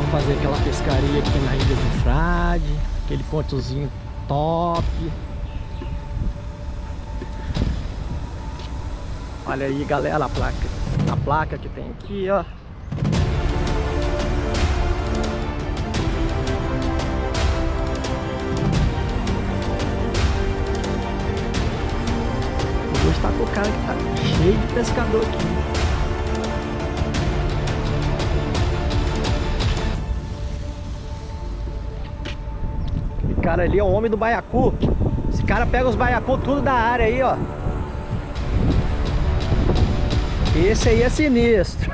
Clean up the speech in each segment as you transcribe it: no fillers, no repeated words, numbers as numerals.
fazer aquela pescaria aqui na Ilha do Frade, aquele pontozinho top. Olha aí, galera, a placa que tem aqui, ó. Vou estar com o cara que tá cheio de pescador aqui. Esse cara ali é o homem do baiacu. Esse cara pega os baiacu tudo da área aí, ó. Esse aí é sinistro.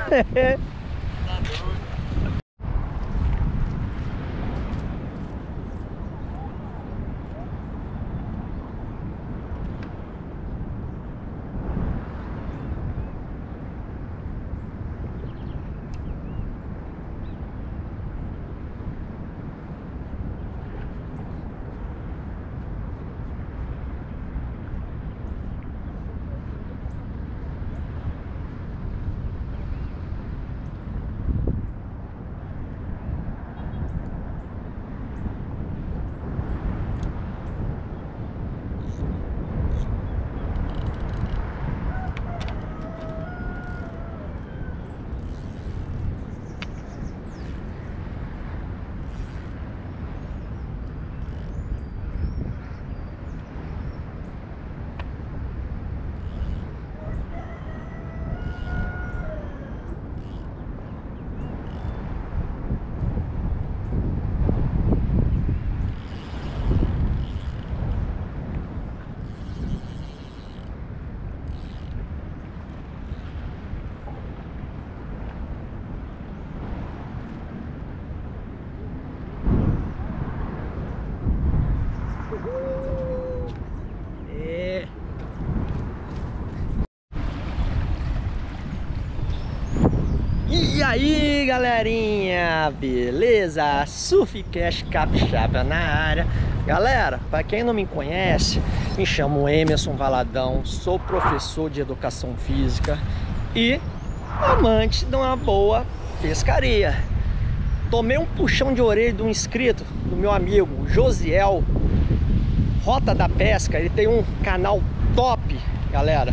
E aí, galerinha, beleza? Surfcast Capixaba na área. Galera, para quem não me conhece, me chamo Emerson Valadão, sou professor de educação física e amante de uma boa pescaria. Tomei um puxão de orelha de um inscrito, do meu amigo Josiel, Rota da Pesca. Ele tem um canal top, galera.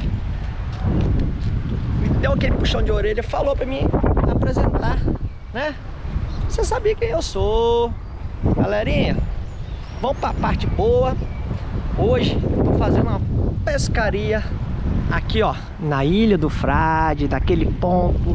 Me deu aquele puxão de orelha e falou para mim apresentar, né? Você sabia quem eu sou, galerinha? Vamos para a parte boa. Hoje eu tô fazendo uma pescaria aqui, ó, na Ilha do Frade, daquele ponto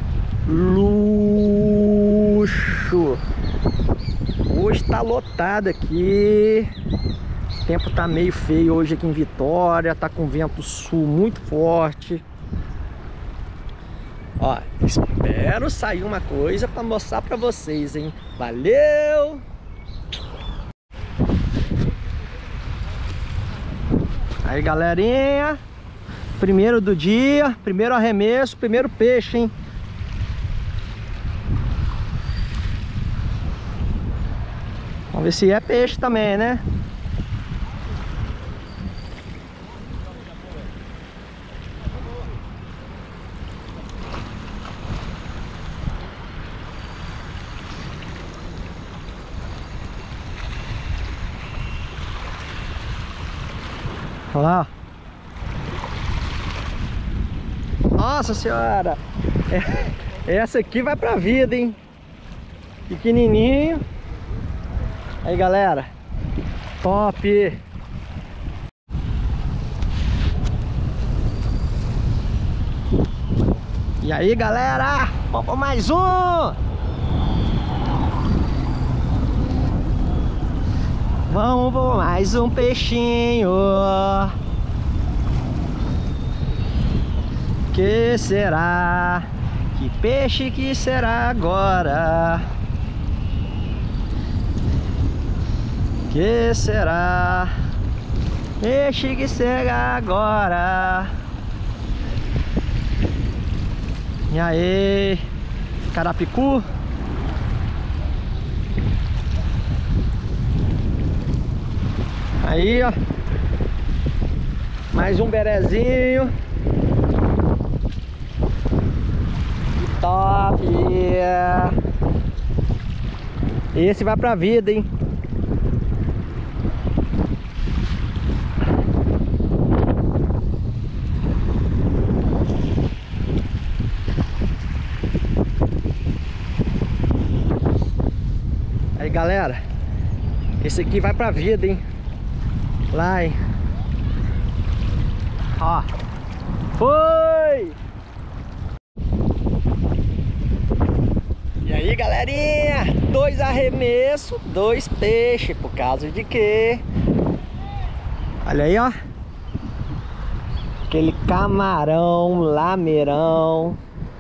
luxo. Hoje tá lotado aqui. O tempo tá meio feio hoje aqui em Vitória, tá com vento sul muito forte. Ó, espero sair uma coisa para mostrar para vocês, hein? Valeu! Aí, galerinha, primeiro do dia, primeiro arremesso, primeiro peixe, hein? Vamos ver se é peixe também, né? Olha lá. Nossa senhora, essa aqui vai pra vida, hein? Pequenininho. Aí, galera, top. E aí, galera, vamos pra mais um. Vamos por mais um peixinho. Que será? Que peixe que será agora? Que será? Peixe que será agora? E aí, carapicu? Aí, ó, mais um berezinho. Que top! Esse vai pra vida, hein? Aí, galera, esse aqui vai pra vida, hein? Lá, hein? Ó. Foi! E aí, galerinha? 2 arremessos, 2 peixes. Por causa de quê? Olha aí, ó. Aquele camarão, lameirão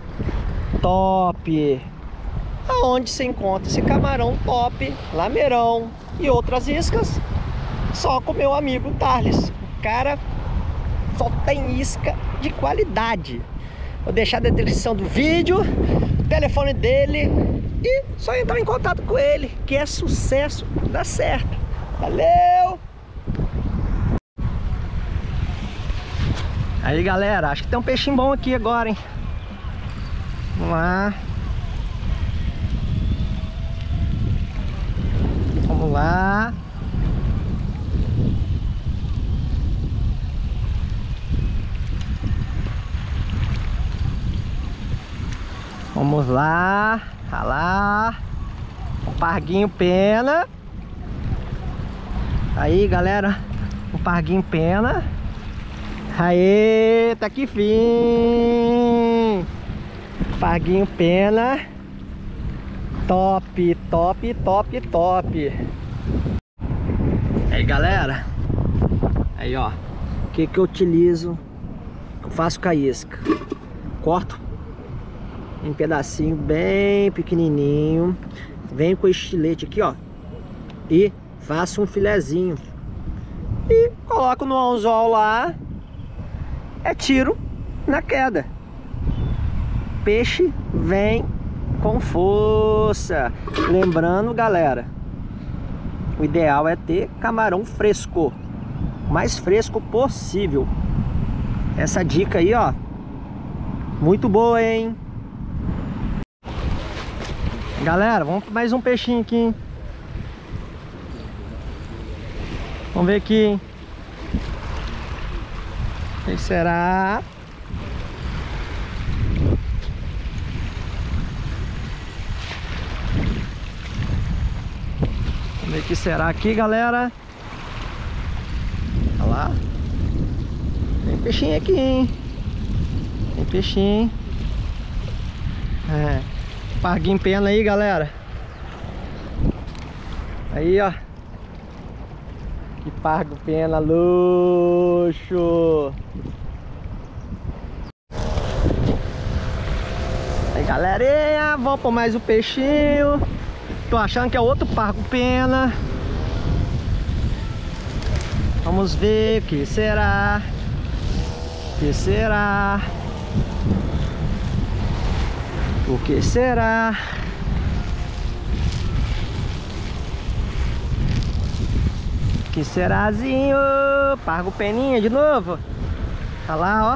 top. Aonde se encontra esse camarão top, lameirão e outras iscas? Só com meu amigo Thales. O cara só tem isca de qualidade. Vou deixar na descrição do vídeo o telefone dele e só entrar em contato com ele, que é sucesso, dá certo. Valeu! Aí, galera, acho que tem um peixinho bom aqui agora, hein? Vamos lá. Vamos lá. Vamos lá. Olha lá. Um parguinho pena. Aí, galera. Um parguinho pena. Aê, tá aqui fim. Parguinho pena. Top, top, top, top. Aí, galera. Aí, ó. O que eu utilizo? Eu faço com a isca. Corto em pedacinho bem pequenininho. Venho com o estilete aqui, ó. E faço um filezinho. E coloco no anzol lá. É tiro na queda. Peixe vem com força. Lembrando, galera, o ideal é ter camarão fresco, o mais fresco possível. Essa dica aí, ó, muito boa, hein? Galera, vamos para mais um peixinho aqui, hein? Vamos ver aqui, hein? O que será? Vamos ver o que será aqui, galera. Olha lá. Tem peixinho aqui, hein? Tem peixinho. É. Parguinho pena aí, galera. Aí, ó. Que pargo pena, luxo. Aí, galerinha, vamos por mais um peixinho. Tô achando que é outro pargo pena. Vamos ver o que será. O que será? O que será? Que serazinho? Pargo peninha de novo. Olha lá, ó.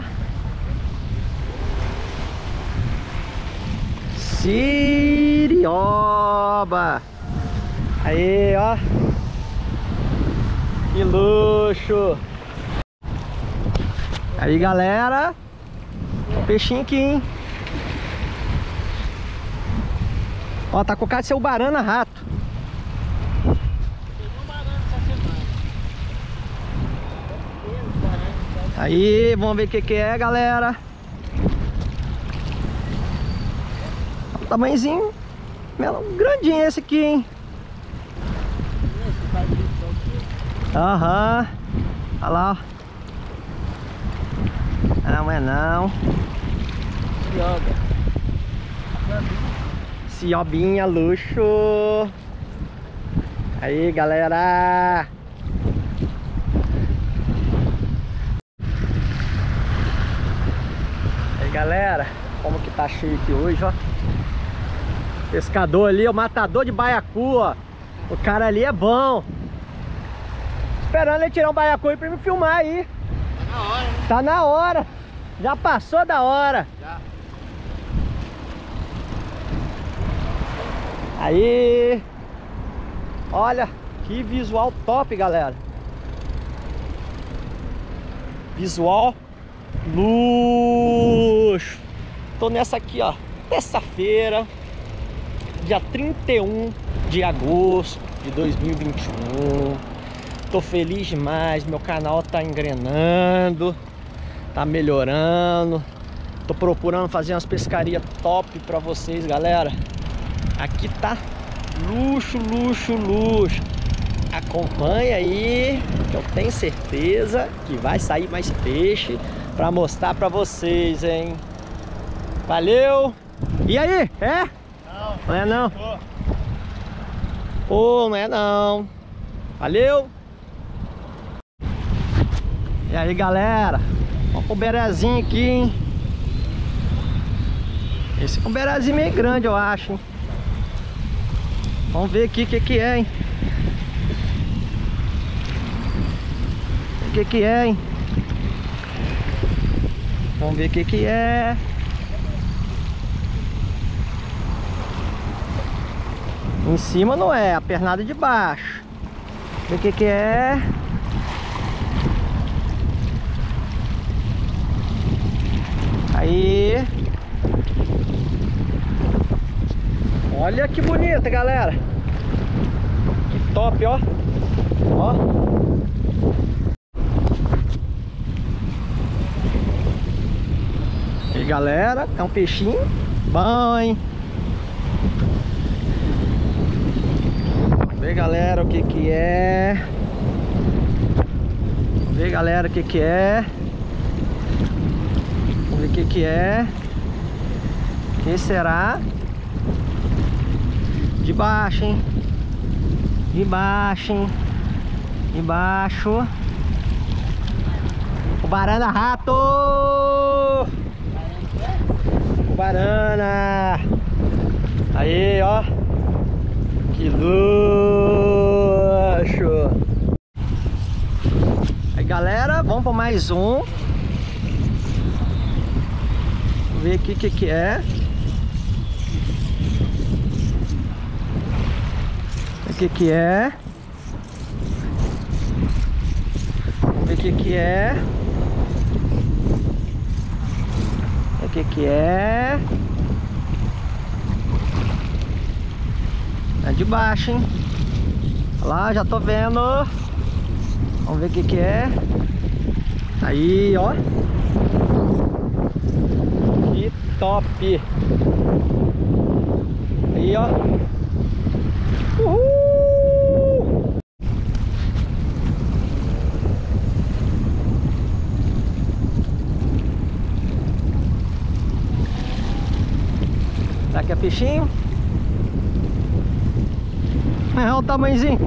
Sirioba. Aí, ó. Que luxo. Aí, galera. Peixinho aqui, hein? Ó, tá com cara de ser o barana rato. Aí, vamos ver o que é, galera. Tamanhozinho grandinho esse aqui, hein? Aham. Olha lá, ó. Não é não. Ciobinha, luxo. Aí, galera. Aí, galera, como que tá cheio aqui hoje, ó. Pescador ali, o matador de baiacu, ó. O cara ali é bom. Esperando ele tirar um baiacu aí pra me filmar aí. Tá na hora, né? Tá na hora. Já passou da hora. Já. Aí. Olha que visual top, galera. Visual luxo. Tô nessa aqui, ó, terça-feira, dia 31 de agosto de 2021. Tô feliz demais, meu canal tá engrenando, tá melhorando. Tô procurando fazer umas pescarias top pra vocês, galera. Aqui tá luxo, luxo, luxo. Acompanha aí, que eu tenho certeza que vai sair mais peixe pra mostrar pra vocês, hein? Valeu! E aí? É? Não, não é não? Pô, não é não. Valeu! E aí, galera? Vamos pro berezinho aqui, hein? Esse é um berezinho meio grande, eu acho, hein? Vamos ver aqui o que é, hein? O que é, hein? Vamos ver o que é. Em cima não é, a pernada de baixo. O que é? Aí. Olha que bonita, galera. Que top, ó. Ó. E aí, galera, é um peixinho bom, hein? Vamos ver, galera, o que é. Vamos ver, galera, o que é. Vamos ver o que é. O que será? De baixo, hein? De baixo, hein? De baixo. Tubarana rato! Tubarana! Aí, ó. Que luxo! Aí, galera, vamos para mais um. Vamos ver aqui o que é. O que é? Vamos ver o que é. O que é? É de baixo, hein? Olha lá, já tô vendo. Vamos ver o que é. Aí, ó. Que top. Aí, ó. Uhul! Será que é peixinho? É, olha o tamanhozinho.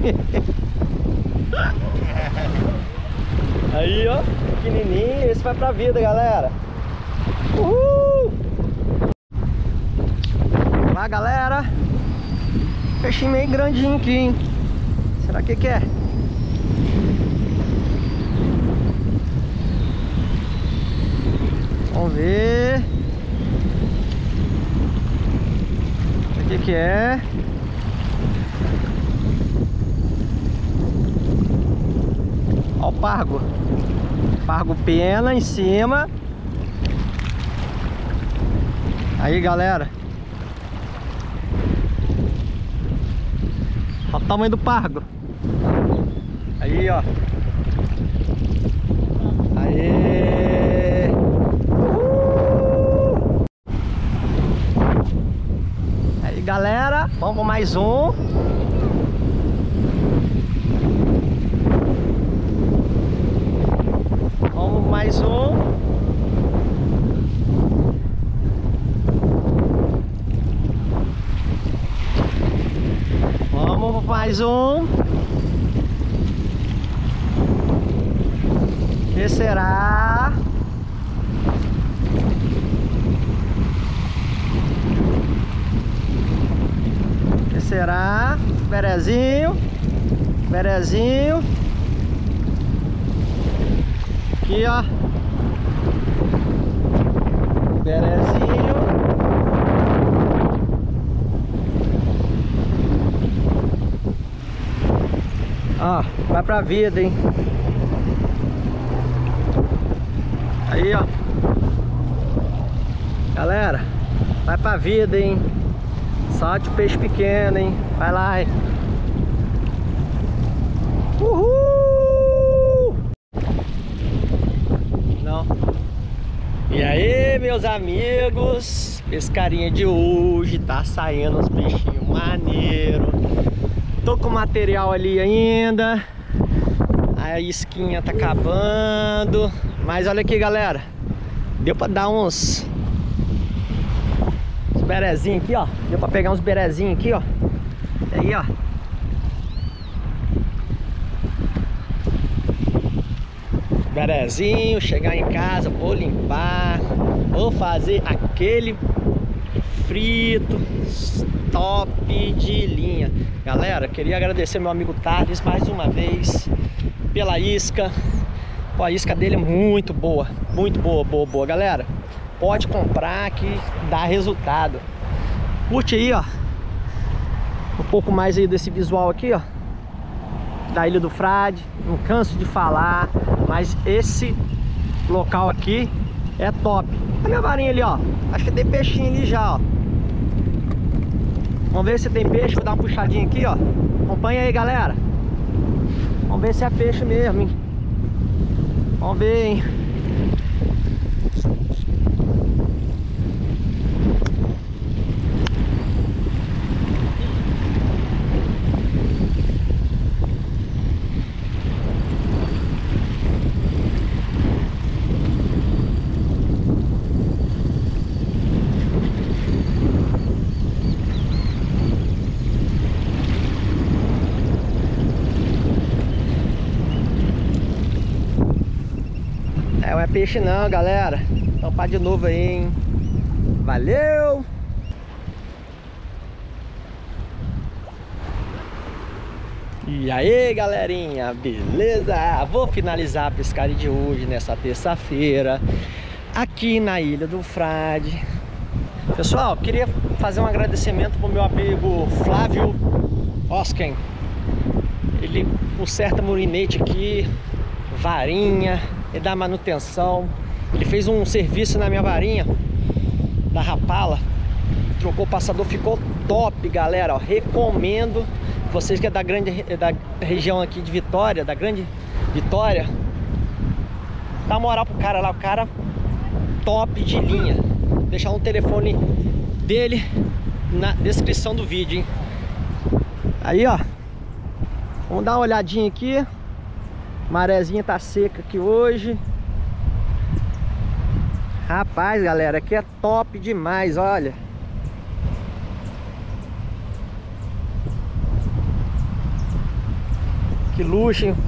Aí, ó, pequenininho. Esse vai pra vida, galera. Uhul! Vamos lá, galera. Peixinho meio grandinho aqui, hein? Será que é? Vamos ver. O que é? Ó o pargo. Pargo pena em cima. Aí, galera. Olha o tamanho do pargo. Aí, ó. Aê! Uhul! Aí, galera, vamos para mais um. Vamos mais um. Vamos mais um. Que será? Que será? Berezinho. Berezinho. Aqui, ó. Berezinho. Ó, vai pra vida, hein? Aí, ó. Galera, vai pra vida, hein? Solte o peixe pequeno, hein? Vai lá, hein? Uhul! Não. E aí, meus amigos? Pescarinha de hoje. Tá saindo uns peixinhos maneiros. Tô com material ali ainda. A isquinha tá acabando. Mas olha aqui, galera. Deu pra dar uns berezinhos aqui, ó. Deu pra pegar uns berezinhos aqui, ó. E aí, ó. Berezinho, chegar em casa, vou limpar. Vou fazer aquele frito top de linha. Galera, queria agradecer meu amigo Thales mais uma vez pela isca. Pô, a isca dele é muito boa. Muito boa, boa. Galera, pode comprar que dá resultado. Curte aí, ó. Um pouco mais aí desse visual aqui, ó, da Ilha do Frade. Não canso de falar, mas esse local aqui é top. A minha varinha ali, ó. Acho que tem peixinho ali já, ó. Vamos ver se tem peixe. Vou dar uma puxadinha aqui, ó. Acompanha aí, galera. Vamos ver se é peixe mesmo, hein? Vamos ver, hein? Não é peixe não, galera. Tampar de novo aí, hein? Valeu! E aí, galerinha, beleza? Vou finalizar a pescaria de hoje, nessa terça-feira, aqui na Ilha do Frade. Pessoal, queria fazer um agradecimento pro meu amigo Flávio Osken. Ele conserta murinete aqui, varinha, ele dá manutenção. Ele fez um serviço na minha varinha da Rapala, trocou o passador, ficou top, galera, ó. Recomendo vocês que é da região aqui de Vitória, da Grande Vitória, dá moral pro cara lá, o cara top de linha. Vou deixar um telefone dele na descrição do vídeo, hein? Aí, ó, vamos dar uma olhadinha aqui. Marezinha tá seca aqui hoje. Rapaz, galera, aqui é top demais, olha. Que luxo, hein?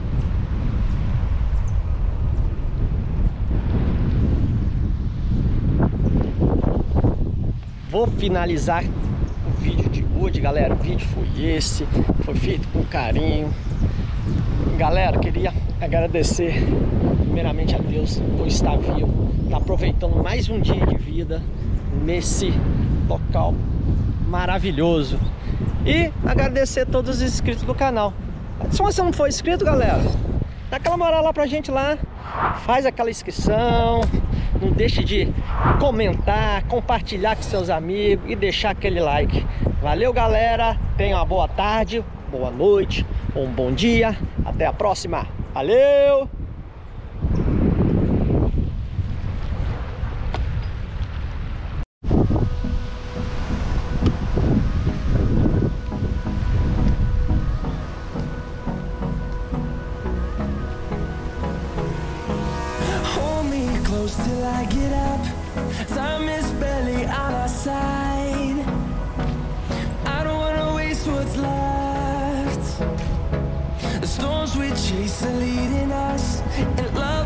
Vou finalizar o vídeo de hoje, galera. O vídeo foi esse. Foi feito com carinho. Galera, queria agradecer primeiramente a Deus por estar vivo, tá aproveitando mais um dia de vida nesse local maravilhoso. E agradecer a todos os inscritos do canal. Se você não for inscrito, galera, dá aquela moral lá pra gente lá, faz aquela inscrição, não deixe de comentar, compartilhar com seus amigos e deixar aquele like. Valeu, galera, tenha uma boa tarde, boa noite, um bom dia, até a próxima, valeu! Till I get up, time is barely on our side. I don't wanna waste what's left. The storms we chase are leading us, and love